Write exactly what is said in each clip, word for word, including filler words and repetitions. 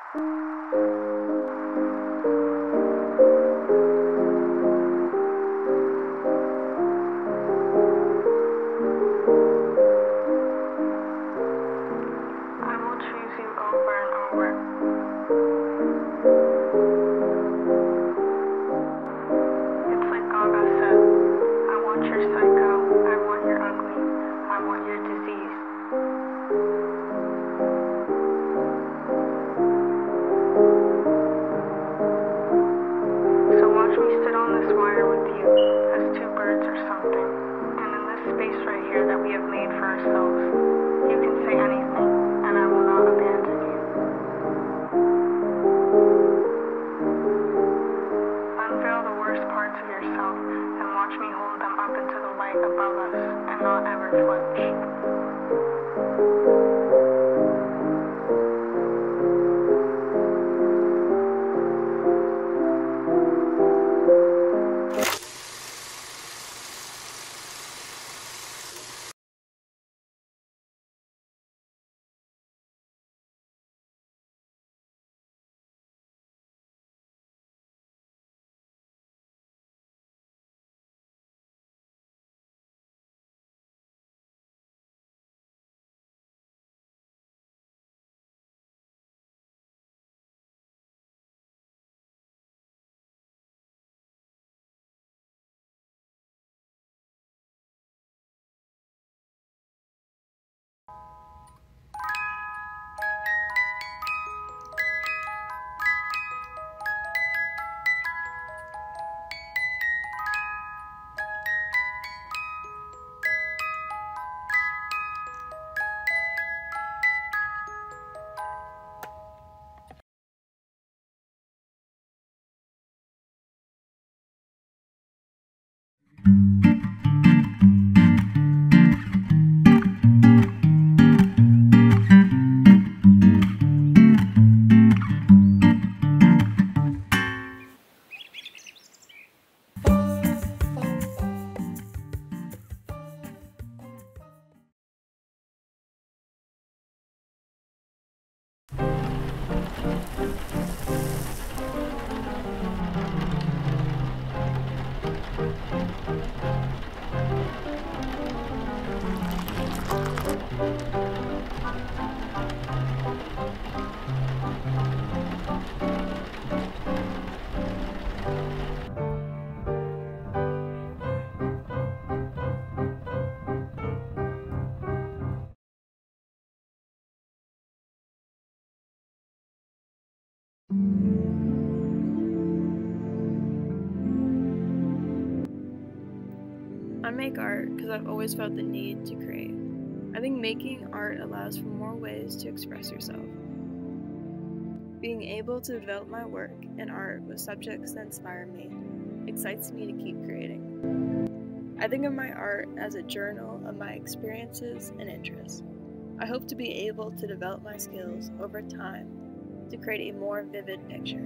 I make art because I've always felt the need to create. I think making art allows for more ways to express yourself. Being able to develop my work and art with subjects that inspire me excites me to keep creating. I think of my art as a journal of my experiences and interests. I hope to be able to develop my skills over time to create a more vivid picture.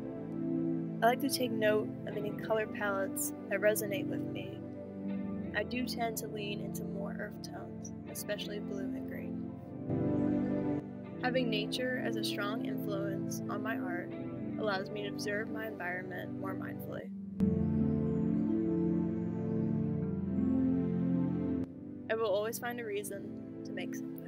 I like to take note of any color palettes that resonate with me. I do tend to lean into more earth tones, especially blue and green. Having nature as a strong influence on my art allows me to observe my environment more mindfully. I will always find a reason to make something.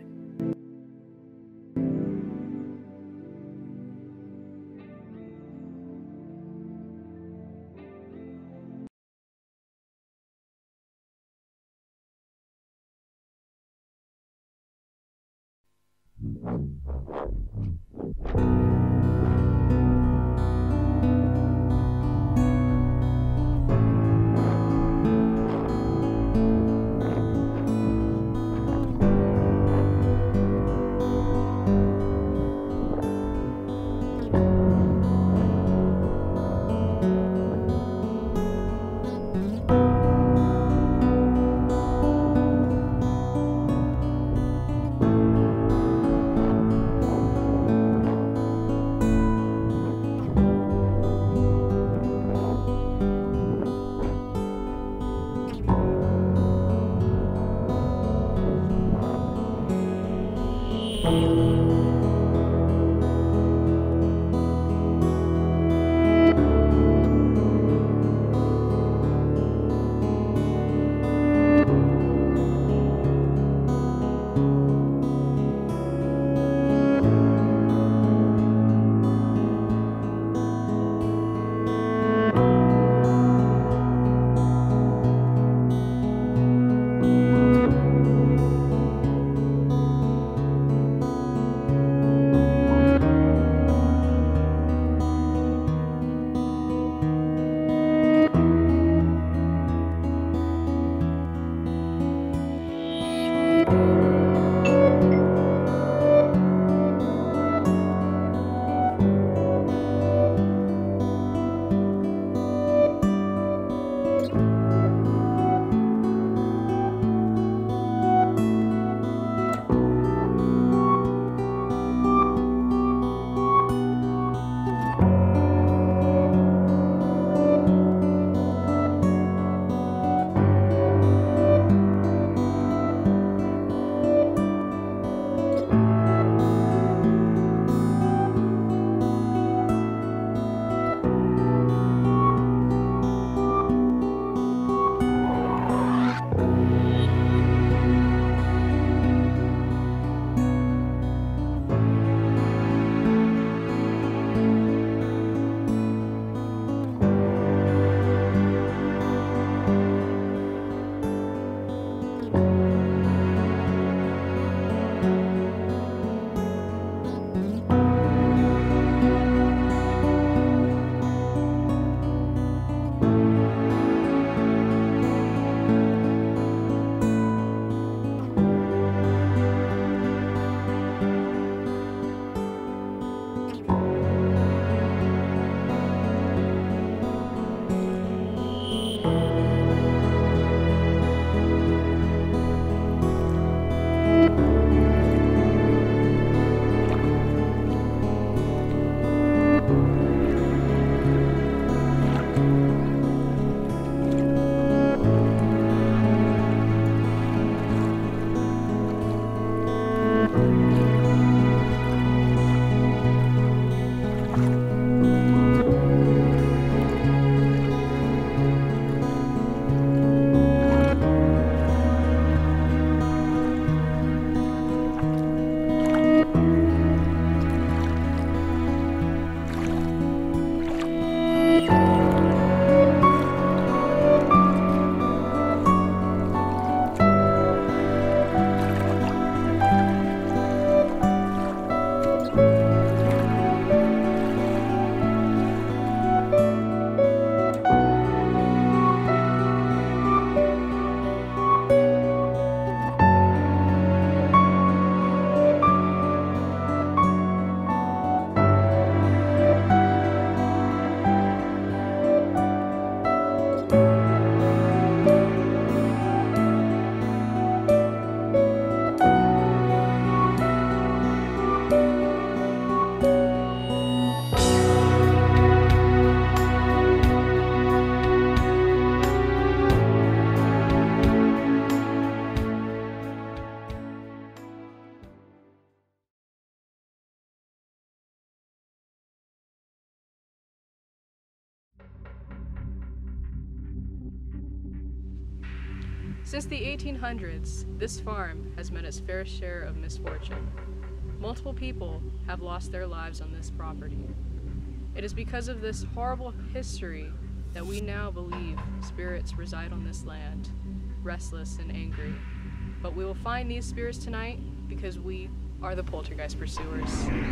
Since the eighteen hundreds, this farm has met its fair share of misfortune. Multiple people have lost their lives on this property. It is because of this horrible history that we now believe spirits reside on this land, restless and angry. But we will find these spirits tonight because we are the poltergeist pursuers.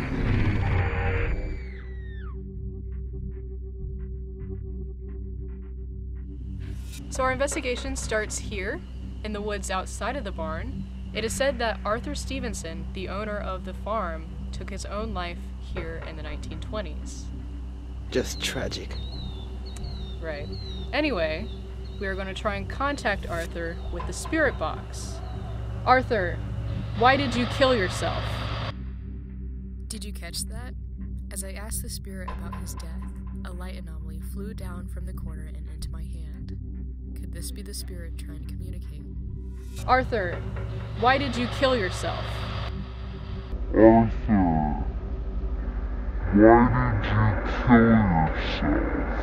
So our investigation starts here, in the woods outside of the barn. It is said that Arthur Stevenson, the owner of the farm, took his own life here in the nineteen twenties. Just tragic. Right. Anyway, we are going to try and contact Arthur with the spirit box. Arthur, why did you kill yourself? Did you catch that? As I asked the spirit about his death, a light anomaly flew down from the corner and into my hand. Could this be the spirit trying to communicate? Arthur, why did you kill yourself? Arthur, why did you kill yourself?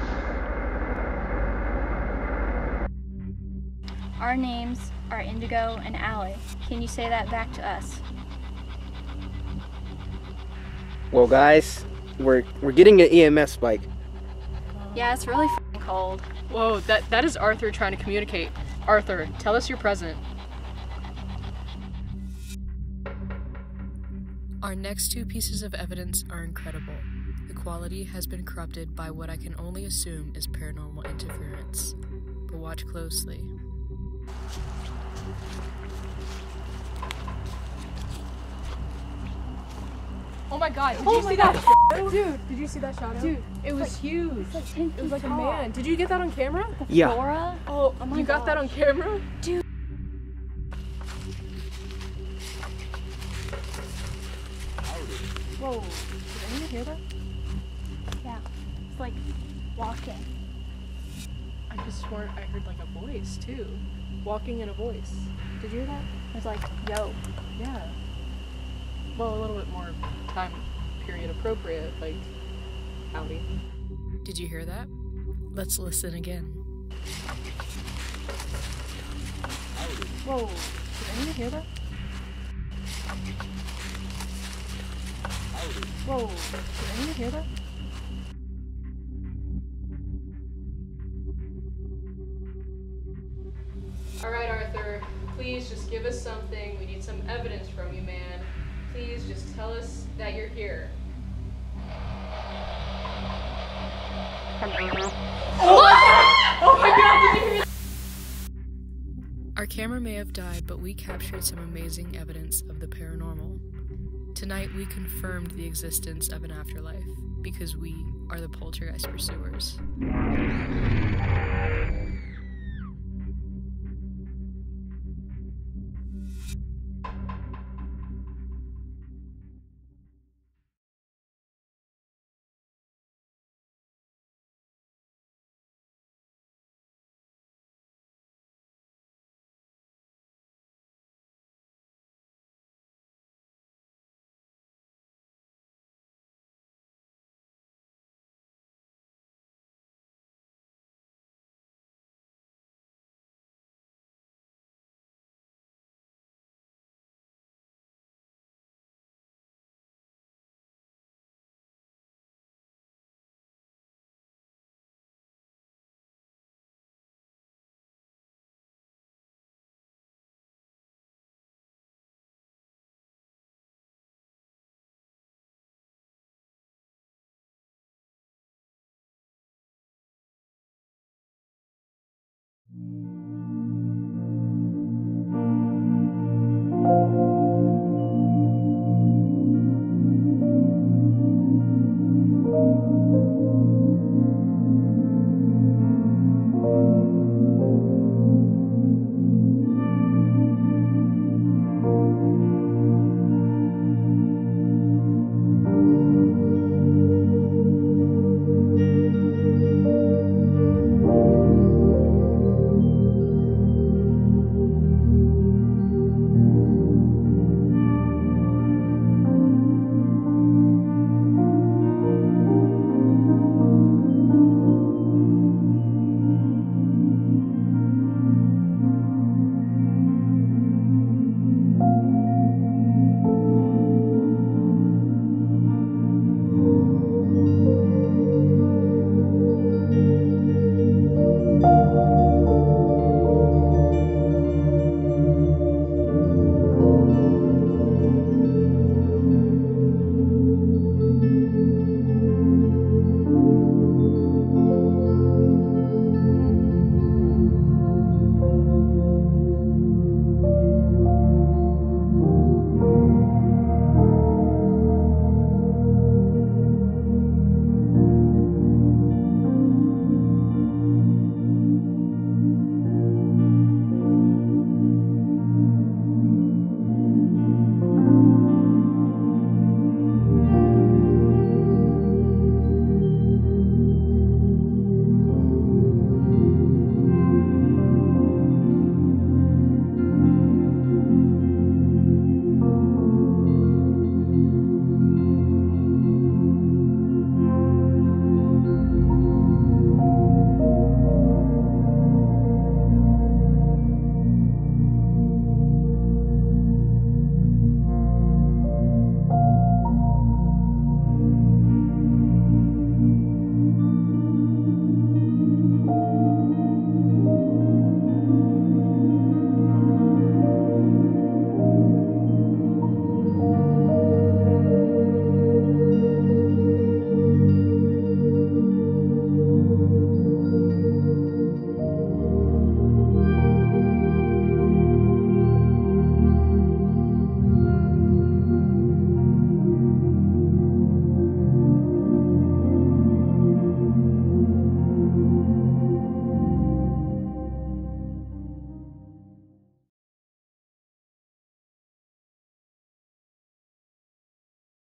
Our names are Indigo and Allie. Can you say that back to us? Well, guys, we're we're getting an E M F spike. Yeah, it's really f***ing cold. Whoa, that, that is Arthur trying to communicate. Arthur, tell us you're present. Our next two pieces of evidence are incredible. The quality has been corrupted by what I can only assume is paranormal interference. But watch closely. Oh my god, did Oh you my see God. that shadow? Dude, did you see that shadow? Dude, it was like- huge. It's like ten It was like feet a tall. man. Did you get that on camera? Yeah. Flora? Oh, Oh my you got that on gosh. camera? Dude. Whoa. Did anyone hear that? Yeah. It's like walking. I just swore I heard like a voice too. Walking in a voice. Did you hear that? It's like, yo. Yeah. Well, a little bit more time period appropriate, like howdy. Did you hear that? Let's listen again. Whoa. Did anyone hear that? Whoa. Did anyone hear that? Alright, Arthur. Please just give us something. We need some evidence from you, man. Please just tell us that you're here. Oh my god, did you hear that? Our camera may have died, but we captured some amazing evidence of the paranormal. Tonight, we confirmed the existence of an afterlife because we are the poltergeist pursuers. Thank you.